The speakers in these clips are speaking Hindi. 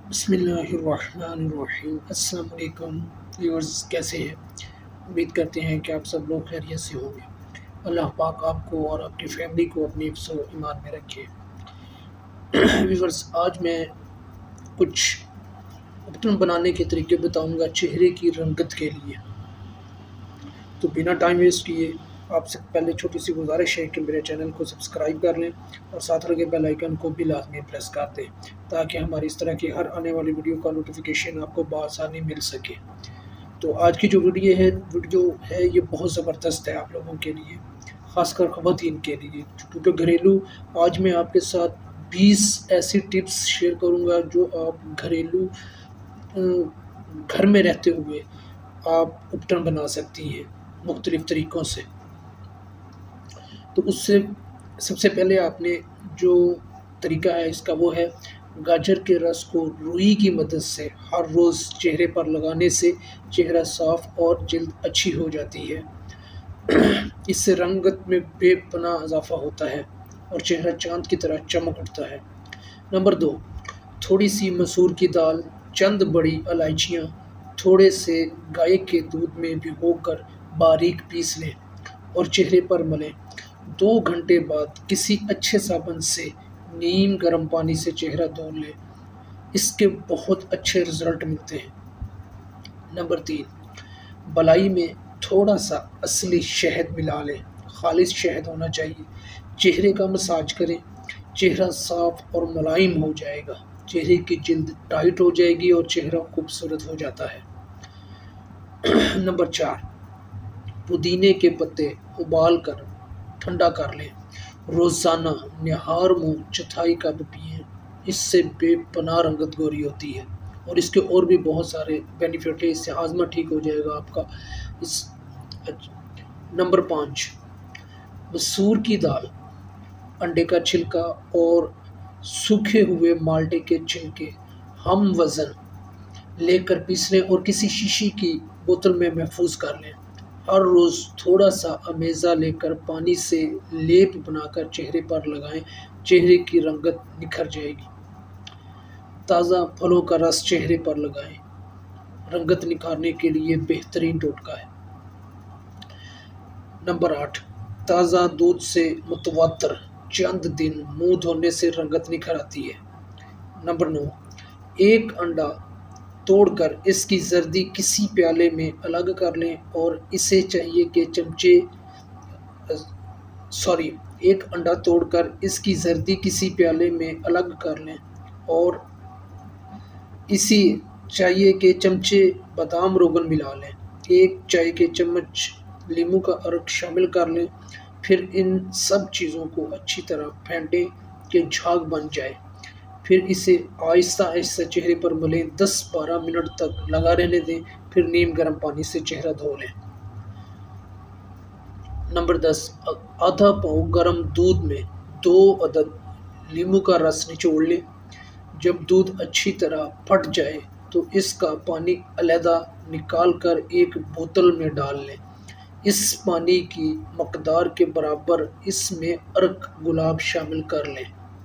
बिस्मिल्लाहिर्रहमानिर्रहीम। अस्सलाम वालेकुम व्यूअर्स, कैसे हैं? उम्मीद करते हैं कि आप सब लोग खैरियत से होंगे। अल्लाह पाक आपको और आपकी फैमिली को अपने हिफ्ज़ व ईमान में रखे। व्यूअर्स, आज मैं कुछ उपटन बनाने के तरीके बताऊंगा चेहरे की रंगत के लिए। तो बिना टाइम वेस्ट किए आपसे पहले छोटी सी गुजारिश है कि मेरे चैनल को सब्सक्राइब कर लें और साथ लगे बेल आइकन को भी लाजमी प्रेस कर दें ताकि हमारी इस तरह की हर आने वाली वीडियो का नोटिफिकेशन आपको बआसानी मिल सके। तो आज की जो वीडियो है ये बहुत ज़बरदस्त है आप लोगों के लिए, ख़ासकर ख़वातीन के लिए, क्योंकि घरेलू आज मैं आपके साथ 20 ऐसी टिप्स शेयर करूँगा जो आप घरेलू घर में रहते हुए आप उपटन बना सकती हैं मुख्तलिफ़ तरीक़ों से। तो उससे सबसे पहले आपने जो तरीका है इसका वो है गाजर के रस को रुई की मदद से हर रोज़ चेहरे पर लगाने से चेहरा साफ़ और जल्द अच्छी हो जाती है। इससे रंगत में बेपनाह इजाफ़ा होता है और चेहरा चाँद की तरह चमक उठता है। नंबर 2, थोड़ी सी मसूर की दाल, चंद बड़ी इलायचियाँ थोड़े से गाय के दूध में भिगोकर बारीक पीस लें और चेहरे पर मलें। 2 घंटे बाद किसी अच्छे साबुन से नीम गर्म पानी से चेहरा धो लें। इसके बहुत अच्छे रिज़ल्ट मिलते हैं। नंबर 3, बलाई में थोड़ा सा असली शहद मिला लें, खालिस शहद होना चाहिए। चेहरे का मसाज करें, चेहरा साफ और मुलायम हो जाएगा, चेहरे की जिल्द टाइट हो जाएगी और चेहरा खूबसूरत हो जाता है। नंबर 4, पुदीने के पत्ते उबाल कर ठंडा कर लें। रोज़ाना निहार मुँह चौथाई कप पिएँ, इससे बेपनाह रंगत गोरी होती है और इसके और भी बहुत सारे बेनिफिट है। इससे हाजमा ठीक हो जाएगा आपका। नंबर 5, मसूर की दाल, अंडे का छिलका और सूखे हुए माल्टे के छिलके हम वज़न लेकर पीस लें और किसी शीशी की बोतल में महफूज कर लें। हर रोज़ थोड़ा सा अमेज़ा लेकर पानी से लेप बनाकर चेहरे पर लगाएं, चेहरे की रंगत निखर जाएगी। ताज़ा फलों का रस चेहरे पर लगाएं, रंगत निखारने के लिए बेहतरीन टोटका है। नंबर 8, ताज़ा दूध से मुतवातर चंद दिन मुंह धोने से रंगत निखर आती है। नंबर 9, एक अंडा तोड़कर इसकी जर्दी किसी प्याले में अलग कर लें और इसे चाहिए कि एक अंडा तोड़कर इसकी जर्दी किसी प्याले में अलग कर लें और इसी चाहिए कि चमचे बादाम रोगन मिला लें। 1 चाय के चम्मच नींबू का अर्क शामिल कर लें। फिर इन सब चीज़ों को अच्छी तरह फेंटें कि झाग बन जाए। फिर इसे आहिस्ता आहिस्ता चेहरे पर मलें, 10-12 मिनट तक लगा रहने दें। फिर नीम गर्म पानी से चेहरा धो लें। नंबर 10, आधा पाव गर्म दूध में 2 अदद नींबू का रस निचोड़ लें। जब दूध अच्छी तरह फट जाए तो इसका पानी अलहदा निकाल कर एक बोतल में डाल लें। इस पानी की मकदार के बराबर इसमें अर्क गुलाब शामिल कर लें।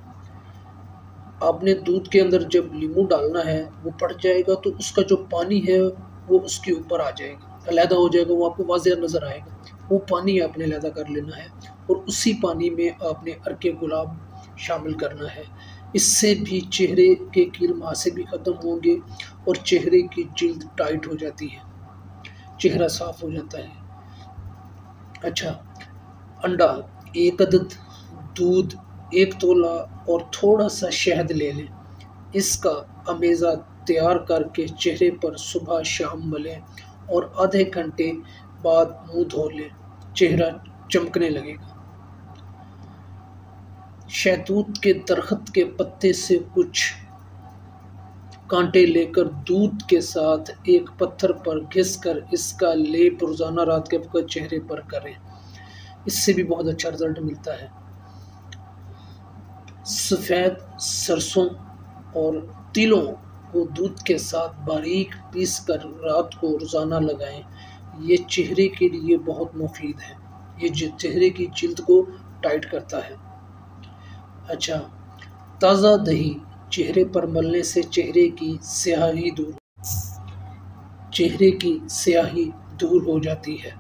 आपने दूध के अंदर जब नींबू डालना है वो फट जाएगा तो उसका जो पानी है वो उसके ऊपर आ जाएगा, अलहदा हो जाएगा, वो आपको वाज़ेह नज़र आएगा। वो पानी आपने अलहदा कर लेना है और उसी पानी में आपने अर्के गुलाब शामिल करना है। इससे भी चेहरे के कील मुहासे भी ख़त्म होंगे और चेहरे की जिल्द टाइट हो जाती है, चेहरा साफ़ हो जाता है। अच्छा, अंडा, 1 अदद, दूध, 1 तोला और थोड़ा सा शहद ले लें। इसका अमेज़ा तैयार करके चेहरे पर सुबह शाम मलें और आधे घंटे बाद मुंह धो लें, चेहरा चमकने लगेगा। शहतूत के दरख्त के पत्ते से कुछ कांटे लेकर दूध के साथ एक पत्थर पर घिसकर इसका लेप रोज़ाना रात के वक्त चेहरे पर करें, इससे भी बहुत अच्छा रिजल्ट मिलता है। सफ़ेद सरसों और तिलों को दूध के साथ बारीक पीस कर रात को रोज़ाना लगाएं, ये चेहरे के लिए बहुत मुफीद है, ये चेहरे की जिल्द को टाइट करता है। अच्छा, ताज़ा दही चेहरे पर मलने से चेहरे की स्याही दूर हो जाती है।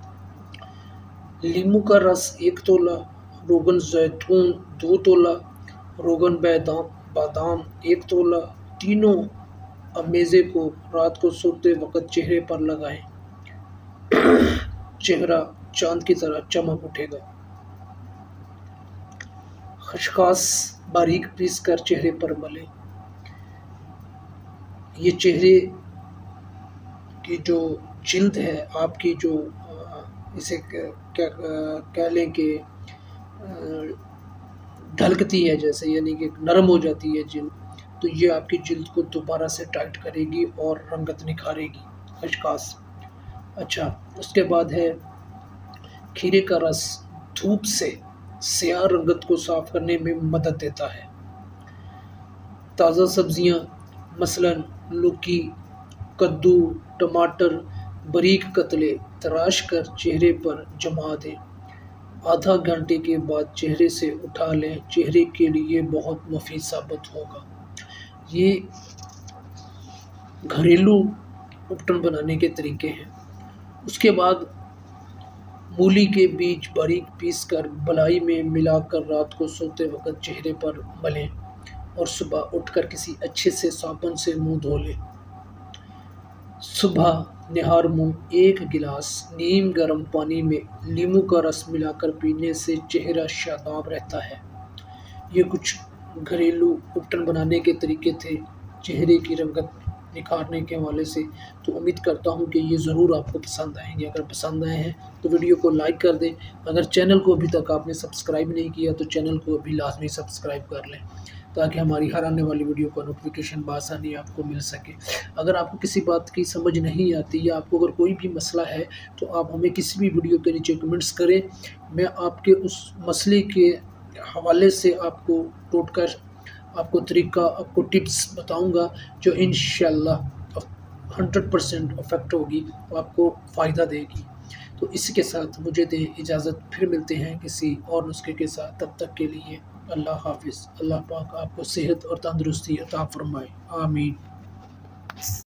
लीमू का रस 1 तोला, रोगन जैतून 2 तोला, रोगन बादाम 1 तोला, तीनों अमेज़े को रात को सोते वक़्त चेहरे पर लगाएं। चेहरा चाँद की तरह चमक उठेगा। खसखस बारीक पीस कर चेहरे पर मलें। ये चेहरे की जो जिल्द है आपकी, जो इसे क्या कह लें कि ढलकती है जैसे, यानी कि नरम हो जाती है जिल्द, तो ये आपकी जिल्द को दोबारा से टाइट करेगी और रंगत निखारेगी खसखस। अच्छा, उसके बाद है खीरे का रस। धूप से स्याह रंगत को साफ करने में मदद देता है। ताज़ा सब्जियां मसलन लौकी, कद्दू, टमाटर बारीक कतले तराश कर चेहरे पर जमा दें। आधा घंटे के बाद चेहरे से उठा लें। चेहरे के लिए बहुत मुफीद साबित होगा। ये घरेलू उपटन बनाने के तरीके हैं। उसके बाद मूली के बीज बारीक पीस कर बलाई में मिलाकर रात को सोते वक़्त चेहरे पर मलें और सुबह उठकर किसी अच्छे से साबुन से मुंह धो लें। सुबह निहार मुंह 1 गिलास नीम गर्म पानी में लीमू का रस मिलाकर पीने से चेहरा शादाब रहता है। ये कुछ घरेलू उपटन बनाने के तरीके थे चेहरे की रंगत निखारने के हवाले से। तो उम्मीद करता हूँ कि ये ज़रूर आपको पसंद आएंगे। अगर पसंद आए हैं तो वीडियो को लाइक कर दें। अगर चैनल को अभी तक आपने सब्सक्राइब नहीं किया तो चैनल को अभी लाजमी सब्सक्राइब कर लें, ताकि हमारी हर आने वाली वीडियो का नोटिफिकेशन बआसानी आपको मिल सके। अगर आपको किसी बात की समझ नहीं आती या आपको अगर कोई भी मसला है तो आप हमें किसी भी वीडियो के नीचे कमेंट्स करें। मैं आपके उस मसले के हवाले से आपको टोटकर आपको तरीका, आपको टिप्स बताऊंगा जो इंशाअल्लाह 100% इफ़ेक्ट होगी, आपको फ़ायदा देगी। तो इसी के साथ मुझे दें इजाज़त, फिर मिलते हैं किसी और नुस्खे के साथ। तब तक के लिए अल्लाह हाफ़िज़। अल्लाह पाक आपको सेहत और तंदुरुस्ती अता फ़रमाए। आमीन।